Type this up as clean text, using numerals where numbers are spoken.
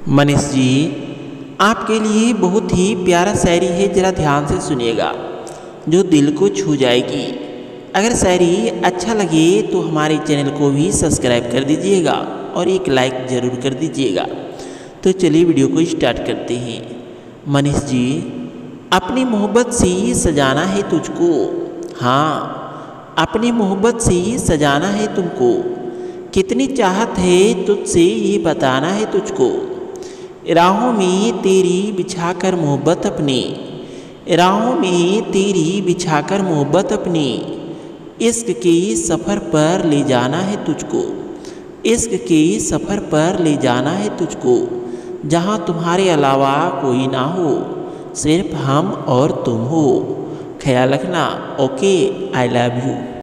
मनीष जी, आपके लिए बहुत ही प्यारा शायरी है, ज़रा ध्यान से सुनिएगा, जो दिल को छू जाएगी। अगर शायरी अच्छा लगे तो हमारे चैनल को भी सब्सक्राइब कर दीजिएगा और एक लाइक ज़रूर कर दीजिएगा। तो चलिए वीडियो को स्टार्ट करते हैं। मनीष जी, अपनी मोहब्बत से सजाना है तुझको, हाँ अपनी मोहब्बत से सजाना है तुमको। कितनी चाहत है तुझसे ये बताना है तुझको। राहों में तेरी बिछाकर मोहब्बत अपनी, राहों में तेरी बिछाकर मोहब्बत अपनी। इश्क के सफ़र पर ले जाना है तुझको, इश्क के सफ़र पर ले जाना है तुझको। जहाँ तुम्हारे अलावा कोई ना हो, सिर्फ हम और तुम हो। ख्याल रखना। Okay, I love you.